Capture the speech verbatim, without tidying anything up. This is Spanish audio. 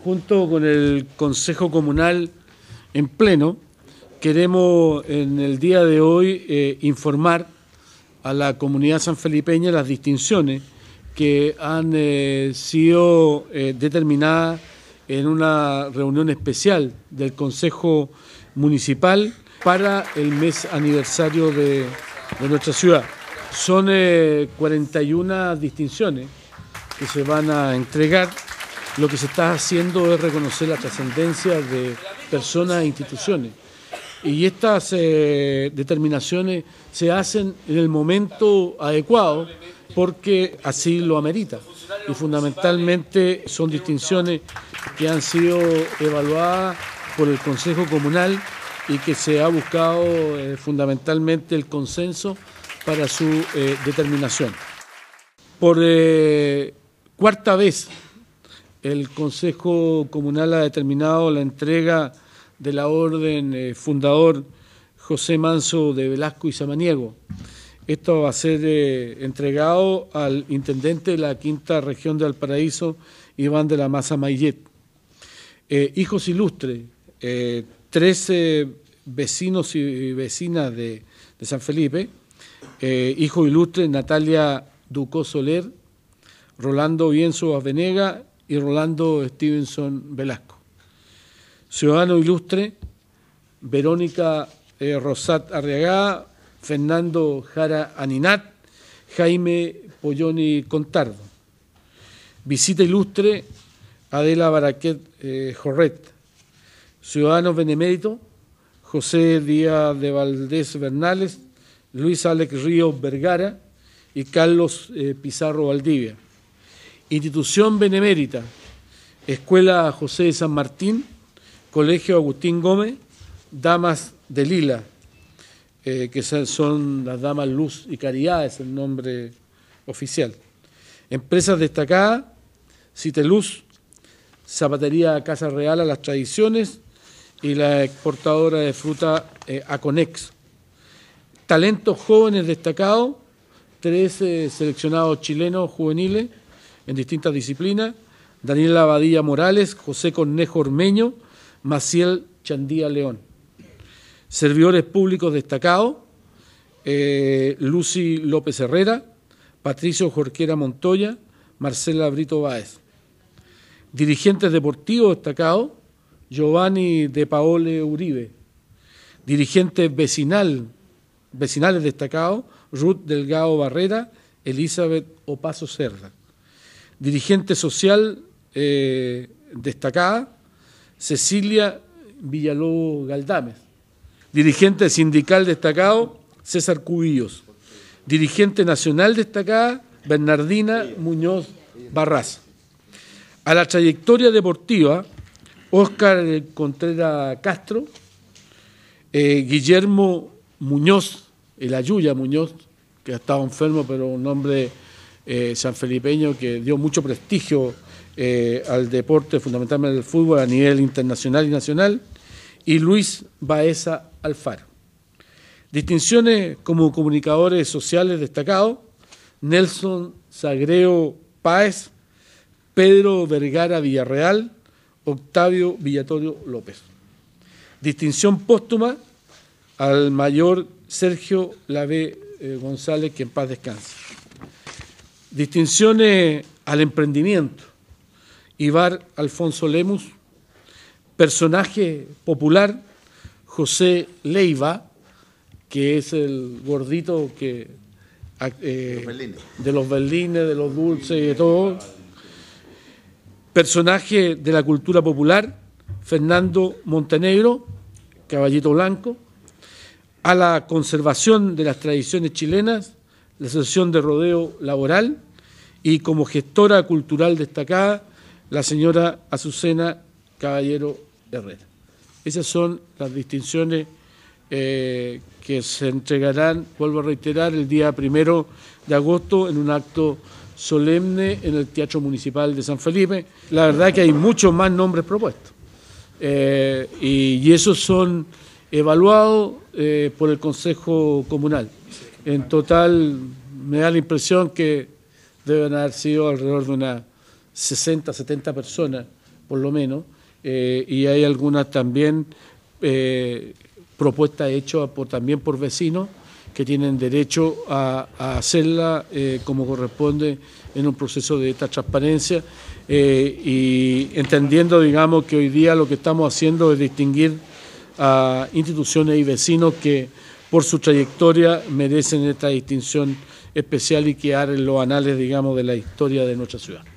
junto con el Consejo Comunal en pleno, queremos en el día de hoy eh, informar a la comunidad sanfelipeña las distinciones que han eh, sido eh, determinadas en una reunión especial del Consejo Municipal para el mes aniversario de, de nuestra ciudad. Son eh, cuarenta y una distinciones que se van a entregar. Lo que se está haciendo es reconocer la trascendencia de personas e instituciones. Y estas eh, determinaciones se hacen en el momento adecuado porque así lo amerita. Y fundamentalmente son distinciones que han sido evaluadas por el Consejo Comunal y que se ha buscado eh, fundamentalmente el consenso para su eh, determinación. Por eh, cuarta vez el Consejo Comunal ha determinado la entrega de la orden eh, fundador José Manso de Velasco y Samaniego. Esto va a ser eh, entregado al intendente de la quinta región de Valparaíso, Iván de la Maza Mayet. Eh, hijos ilustres, eh, trece vecinos y vecinas de, de San Felipe, eh, hijo ilustre Natalia Ducó Soler, Rolando Bienzo Venega y Rolando Stevenson Velasco. Ciudadano ilustre, Verónica eh, Rosat Arriagada, Fernando Jara Aninat, Jaime Polloni Contardo. Visita ilustre, Adela Baraquet eh, Jorret. Ciudadanos beneméritos, José Díaz de Valdés Bernales, Luis Alex Ríos Vergara y Carlos eh, Pizarro Valdivia. Institución benemérita, Escuela José de San Martín, Colegio Agustín Gómez, Damas de Lila, eh, que son las Damas Luz y Caridad, es el nombre oficial. Empresas destacadas, Citeluz, Zapatería Casa Real a las Tradiciones y la exportadora de fruta eh, Aconex. Talentos jóvenes destacados, trece seleccionados chilenos juveniles en distintas disciplinas, Daniela Badilla Morales, José Cornejo Ormeño, Maciel Chandía León. Servidores públicos destacados, eh, Lucy López Herrera, Patricio Jorquera Montoya, Marcela Brito Báez. Dirigentes deportivos destacados, Giovanni de Paole Uribe. Dirigentes vecinal, vecinales destacados, Ruth Delgado Barrera, Elizabeth Opaso Cerda. Dirigente social eh, destacada, Cecilia Villalobos Galdames. Dirigente sindical destacado, César Cubillos. Dirigente nacional destacada, Bernardina Muñoz Barraza. A la trayectoria deportiva, Óscar Contreras Castro, eh, Guillermo Muñoz, el Ayuya Muñoz, que ha estado enfermo, pero un hombre eh, sanfelipeño que dio mucho prestigio eh, al deporte, fundamentalmente al fútbol, a nivel internacional y nacional, y Luis Baeza Alfaro. Distinciones como comunicadores sociales destacados, Nelson Sagreo Páez, Pedro Vergara Villarreal, Octavio Villatorio López. Distinción póstuma al mayor Sergio Lavé eh, González, que en paz descanse. Distinciones al emprendimiento, Ibar Alfonso Lemus. Personaje popular, José Leiva, que es el gordito que eh, de los berlines, de los dulces y de todo. Personaje de la cultura popular, Fernando Montenegro, Caballito Blanco. A la conservación de las tradiciones chilenas, la Asociación de Rodeo Laboral, y como gestora cultural destacada, la señora Azucena Caballero Herrera. Esas son las distinciones eh, que se entregarán, vuelvo a reiterar, el día primero de agosto en un acto solemne en el Teatro Municipal de San Felipe. La verdad es que hay muchos más nombres propuestos eh, y, y esos son evaluados eh, por el Consejo Comunal. En total me da la impresión que deben haber sido alrededor de unas sesenta, setenta personas por lo menos, eh, y hay algunas también eh, propuestas hechas por, también por vecinos que tienen derecho a, a hacerla eh, como corresponde en un proceso de esta transparencia, eh, y entendiendo, digamos, que hoy día lo que estamos haciendo es distinguir a instituciones y vecinos que por su trayectoria merecen esta distinción especial y quedar en los anales, digamos, de la historia de nuestra ciudad.